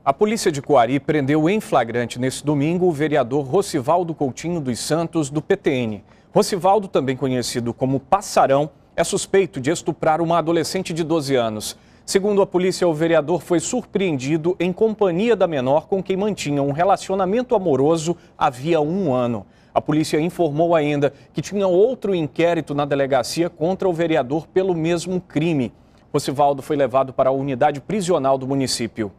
A polícia de Coari prendeu em flagrante nesse domingo o vereador Rocivaldo Coutinho dos Santos, do PTN. Rocivaldo, também conhecido como Passarão, é suspeito de estuprar uma adolescente de 12 anos. Segundo a polícia, o vereador foi surpreendido em companhia da menor com quem mantinha um relacionamento amoroso havia 1 ano. A polícia informou ainda que tinha outro inquérito na delegacia contra o vereador pelo mesmo crime. Rocivaldo foi levado para a unidade prisional do município.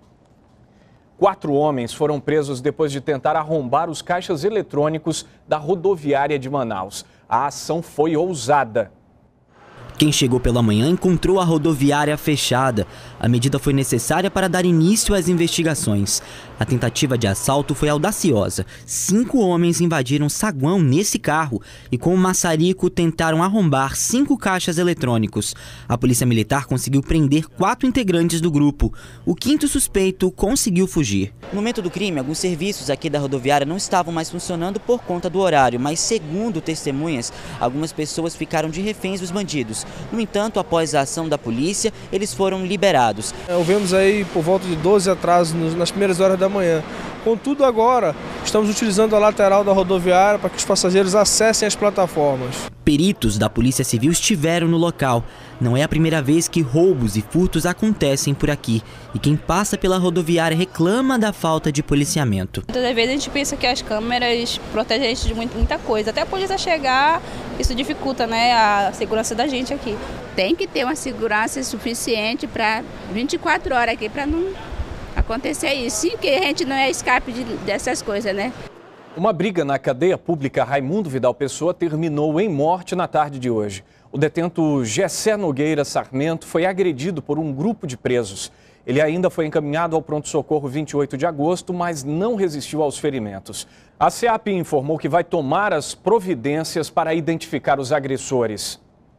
4 homens foram presos depois de tentar arrombar os caixas eletrônicos da rodoviária de Manaus. A ação foi ousada. Quem chegou pela manhã encontrou a rodoviária fechada. A medida foi necessária para dar início às investigações. A tentativa de assalto foi audaciosa. 5 homens invadiram saguão nesse carro e com o maçarico tentaram arrombar 5 caixas eletrônicos. A polícia militar conseguiu prender 4 integrantes do grupo. O 5º suspeito conseguiu fugir. No momento do crime, alguns serviços aqui da rodoviária não estavam mais funcionando por conta do horário, mas segundo testemunhas, algumas pessoas ficaram de reféns dos bandidos. No entanto, após a ação da polícia, eles foram liberados. Ouvimos aí por volta de 12 atrasos nas primeiras horas da manhã. Contudo, agora estamos utilizando a lateral da rodoviária para que os passageiros acessem as plataformas. Peritos da Polícia Civil estiveram no local. Não é a primeira vez que roubos e furtos acontecem por aqui. E quem passa pela rodoviária reclama da falta de policiamento. Muitas vezes a gente pensa que as câmeras protegem a gente de muita coisa. Até a polícia chegar, isso dificulta, né, a segurança da gente aqui. Tem que ter uma segurança suficiente para 24 horas aqui para não acontecer isso. Sim, que a gente não é escape dessas coisas, né? Uma briga na cadeia pública Raimundo Vidal Pessoa terminou em morte na tarde de hoje. O detento Gessé Nogueira Sarmento foi agredido por um grupo de presos. Ele ainda foi encaminhado ao pronto-socorro 28 de agosto, mas não resistiu aos ferimentos. A SEAP informou que vai tomar as providências para identificar os agressores.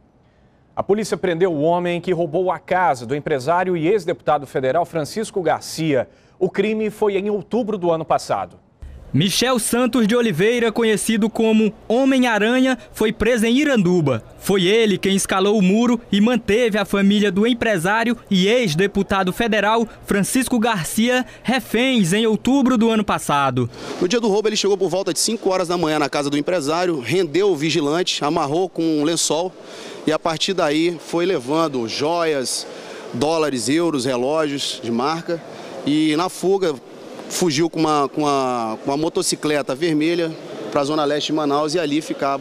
A polícia prendeu o homem que roubou a casa do empresário e ex-deputado federal Francisco Garcia. O crime foi em outubro do ano passado. Michel Santos de Oliveira, conhecido como Homem-Aranha, foi preso em Iranduba. Foi ele quem escalou o muro e manteve a família do empresário e ex-deputado federal Francisco Garcia reféns em outubro do ano passado. No dia do roubo, ele chegou por volta de 5 horas da manhã na casa do empresário, rendeu o vigilante, amarrou com um lençol e a partir daí foi levando joias, dólares, euros, relógios de marca e na fuga fugiu com uma motocicleta vermelha para a zona leste de Manaus e ali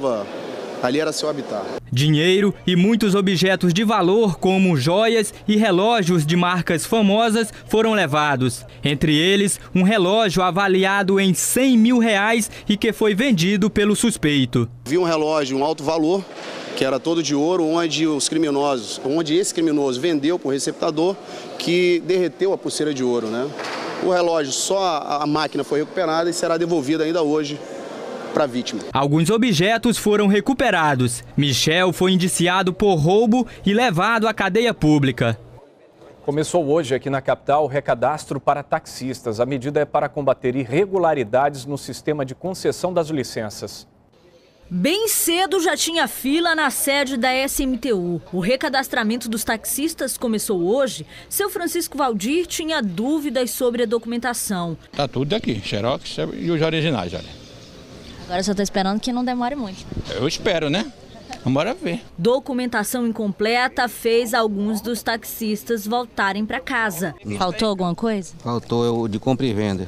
era seu habitat. Dinheiro e muitos objetos de valor, como joias e relógios de marcas famosas, foram levados. Entre eles, um relógio avaliado em R$100 mil e que foi vendido pelo suspeito. Vi um relógio, um alto valor, que era todo de ouro, onde esse criminoso vendeu para o receptador, que derreteu a pulseira de ouro, né? O relógio, só a máquina foi recuperada e será devolvida ainda hoje para a vítima. Alguns objetos foram recuperados. Michel foi indiciado por roubo e levado à cadeia pública. Começou hoje aqui na capital o recadastro para taxistas. A medida é para combater irregularidades no sistema de concessão das licenças. Bem cedo já tinha fila na sede da SMTU. O recadastramento dos taxistas começou hoje. Seu Francisco Valdir tinha dúvidas sobre a documentação. Tá tudo aqui, xerox e os originais, olha. Agora eu só tô esperando que não demore muito. Eu espero, né? Vamos ver. Documentação incompleta fez alguns dos taxistas voltarem para casa. Faltou alguma coisa? Faltou de compra e venda.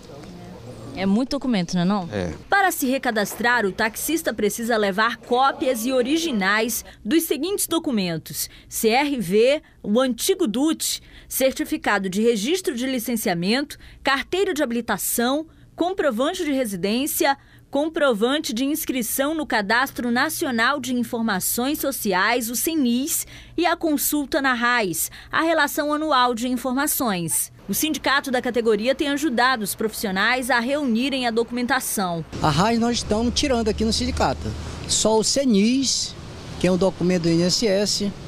É muito documento, não é não? É. Para se recadastrar, o taxista precisa levar cópias e originais dos seguintes documentos: CRV, o antigo DUT, certificado de registro de licenciamento, carteira de habilitação, comprovante de residência, comprovante de inscrição no Cadastro Nacional de Informações Sociais, o CNIS, e a consulta na RAIS, a Relação Anual de Informações. O sindicato da categoria tem ajudado os profissionais a reunirem a documentação. A RAIS nós estamos tirando aqui no sindicato. Só o CNIS, que é um documento do INSS,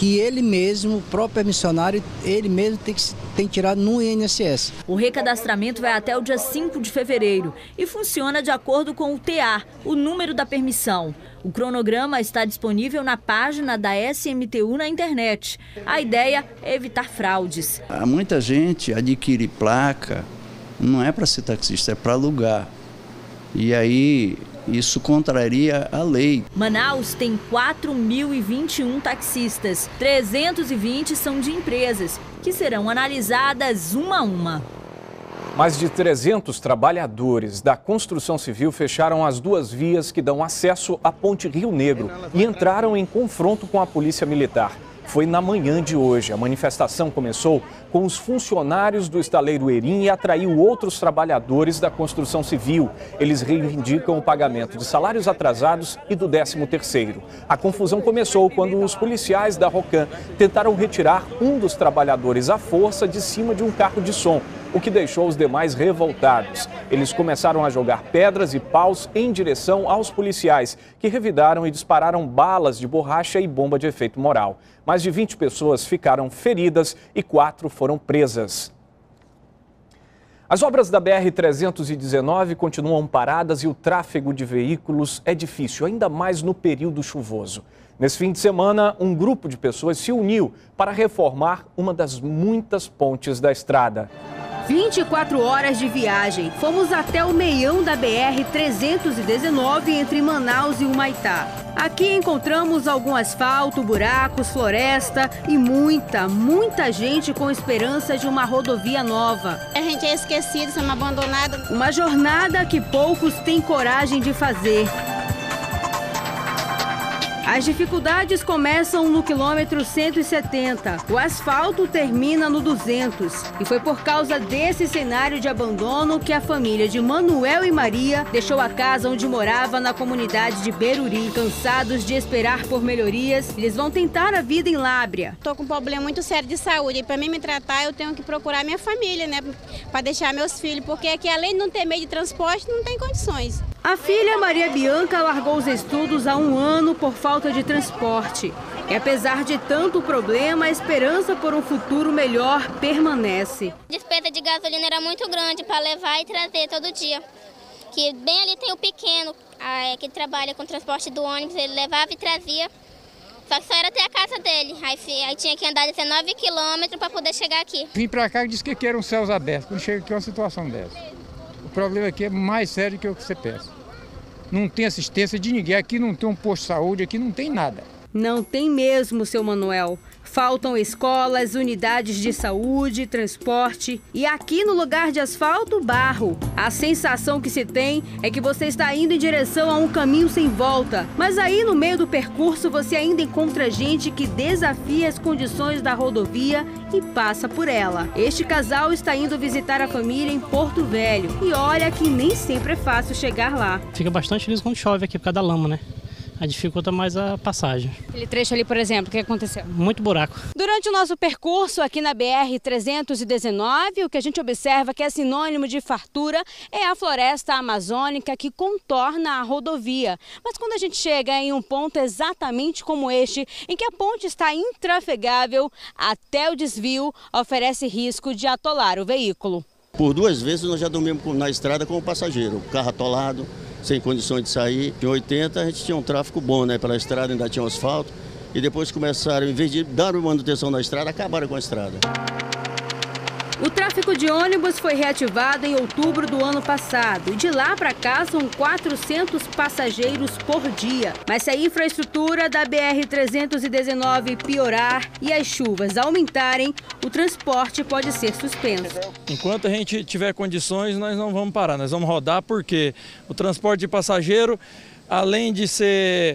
que ele mesmo, o próprio permissionário, ele mesmo tem tirado no INSS. O recadastramento vai até o dia 5 de fevereiro e funciona de acordo com o TA, o número da permissão. O cronograma está disponível na página da SMTU na internet. A ideia é evitar fraudes. Muita gente adquire placa, não é para ser taxista, é para alugar. E aí isso contraria a lei. Manaus tem 4.021 taxistas. 320 são de empresas, que serão analisadas uma a uma. Mais de 300 trabalhadores da construção civil fecharam as duas vias que dão acesso à Ponte Rio Negro e entraram em confronto com a Polícia Militar. Foi na manhã de hoje. A manifestação começou com os funcionários do estaleiro Erim e atraiu outros trabalhadores da construção civil. Eles reivindicam o pagamento de salários atrasados e do 13º. A confusão começou quando os policiais da Rocan tentaram retirar um dos trabalhadores à força de cima de um carro de som, o que deixou os demais revoltados. Eles começaram a jogar pedras e paus em direção aos policiais, que revidaram e dispararam balas de borracha e bomba de efeito moral. Mais de 20 pessoas ficaram feridas e 4 foram presas. As obras da BR-319 continuam paradas e o tráfego de veículos é difícil, ainda mais no período chuvoso. Nesse fim de semana, um grupo de pessoas se uniu para reformar uma das muitas pontes da estrada. 24 horas de viagem. Fomos até o meião da BR-319 entre Manaus e Humaitá. Aqui encontramos algum asfalto, buracos, floresta e muita gente com esperança de uma rodovia nova. A gente é esquecido, somos abandonados. Uma jornada que poucos têm coragem de fazer. As dificuldades começam no quilômetro 170. O asfalto termina no 200. E foi por causa desse cenário de abandono que a família de Manuel e Maria deixou a casa onde morava na comunidade de Beruri. Cansados de esperar por melhorias, eles vão tentar a vida em Lábrea. Estou com um problema muito sério de saúde. E para mim me tratar, eu tenho que procurar minha família, né? Para deixar meus filhos. Porque aqui, além de não ter meio de transporte, não tem condições. A filha Maria Bianca largou os estudos há 1 ano por falta de transporte. E apesar de tanto problema, a esperança por um futuro melhor permanece. A despesa de gasolina era muito grande para levar e trazer todo dia. Que bem ali tem o pequeno, que trabalha com transporte do ônibus, ele levava e trazia. Só que só era até a casa dele, aí tinha que andar 19 quilômetros para poder chegar aqui. Vim para cá e disse que eram céus abertos, quando chega aqui é uma situação dessa. O problema aqui é mais sério que o que você pensa. Não tem assistência de ninguém, aqui não tem um posto de saúde, aqui não tem nada. Não tem mesmo, seu Manuel. Faltam escolas, unidades de saúde, transporte e aqui no lugar de asfalto, barro. A sensação que se tem é que você está indo em direção a um caminho sem volta. Mas aí no meio do percurso você ainda encontra gente que desafia as condições da rodovia e passa por ela. Este casal está indo visitar a família em Porto Velho e olha que nem sempre é fácil chegar lá. Fica bastante liso quando chove aqui por causa da lama, né? Dificulta mais a passagem. Aquele trecho ali, por exemplo, o que aconteceu? Muito buraco. Durante o nosso percurso aqui na BR-319, o que a gente observa que é sinônimo de fartura é a floresta amazônica que contorna a rodovia. Mas quando a gente chega em um ponto exatamente como este, em que a ponte está intrafegável, até o desvio oferece risco de atolar o veículo. Por 2 vezes nós já dormimos na estrada com o passageiro, o carro atolado, sem condições de sair. Em 80 a gente tinha um tráfego bom, né? Pela estrada ainda tinha um asfalto. E depois começaram, em vez de dar manutenção na estrada, acabaram com a estrada. O tráfego de ônibus foi reativado em outubro do ano passado. E de lá para cá são 400 passageiros por dia. Mas se a infraestrutura da BR-319 piorar e as chuvas aumentarem, o transporte pode ser suspenso. Enquanto a gente tiver condições, nós não vamos parar. Nós vamos rodar porque o transporte de passageiro, além de ser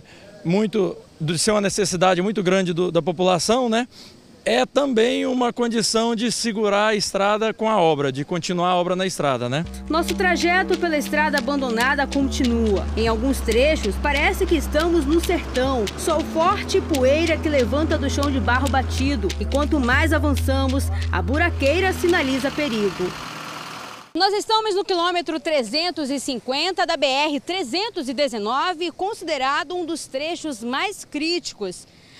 uma necessidade muito grande da população, né? É também uma condição de segurar a estrada com a obra, de continuar a obra na estrada, né? Nosso trajeto pela estrada abandonada continua. Em alguns trechos, parece que estamos no sertão. Sol forte e poeira que levanta do chão de barro batido. E quanto mais avançamos, a buraqueira sinaliza perigo. Nós estamos no quilômetro 350 da BR-319, considerado um dos trechos mais críticos.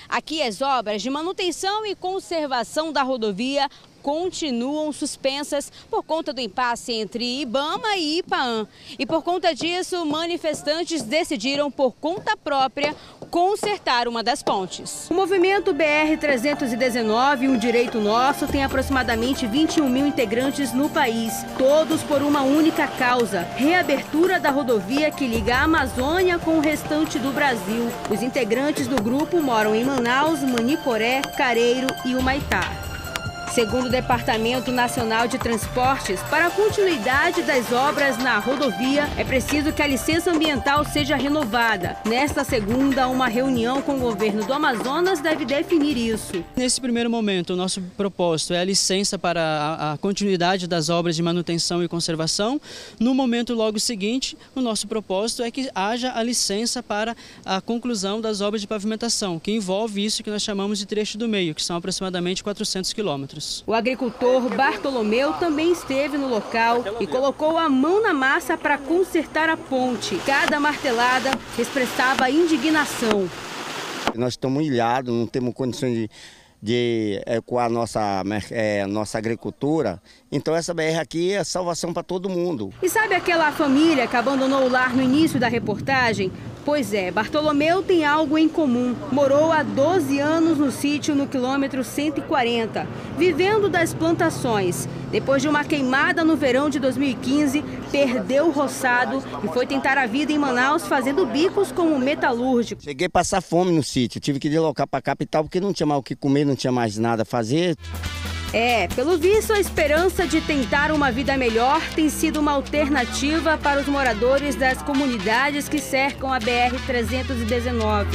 Aqui as obras de manutenção e conservação da rodovia continuam suspensas por conta do impasse entre IBAMA e IPAAM. E por conta disso, manifestantes decidiram, por conta própria, consertar uma das pontes. O movimento BR-319, um direito nosso, tem aproximadamente 21 mil integrantes no país, todos por uma única causa: reabertura da rodovia que liga a Amazônia com o restante do Brasil. Os integrantes do grupo moram em Manaus, Manicoré, Careiro e Humaitá. Segundo o Departamento Nacional de Transportes, para a continuidade das obras na rodovia, é preciso que a licença ambiental seja renovada. Nesta segunda, uma reunião com o governo do Amazonas deve definir isso. Nesse primeiro momento, o nosso propósito é a licença para a continuidade das obras de manutenção e conservação. No momento logo seguinte, o nosso propósito é que haja a licença para a conclusão das obras de pavimentação, que envolve isso que nós chamamos de trecho do meio, que são aproximadamente 400 quilômetros. O agricultor Bartolomeu também esteve no local e colocou a mão na massa para consertar a ponte. Cada martelada expressava indignação. Nós estamos ilhados, não temos condições de com a nossa agricultura. Então essa BR aqui é salvação para todo mundo. E sabe aquela família que abandonou o lar no início da reportagem? Pois é, Bartolomeu tem algo em comum. Morou há 12 anos no sítio no quilômetro 140, vivendo das plantações. Depois de uma queimada no verão de 2015, perdeu o roçado e foi tentar a vida em Manaus fazendo bicos como metalúrgico. Cheguei a passar fome no sítio, tive que deslocar para a capital porque não tinha mais o que comer, não tinha mais nada a fazer. Pelo visto, a esperança de tentar uma vida melhor tem sido uma alternativa para os moradores das comunidades que cercam a BR-319.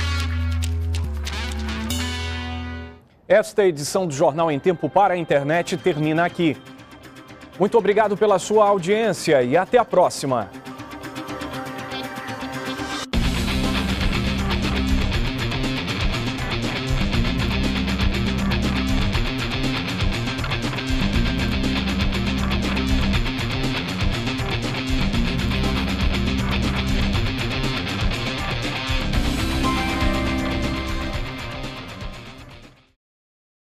Esta edição do Jornal em Tempo para a Internet termina aqui. Muito obrigado pela sua audiência e até a próxima.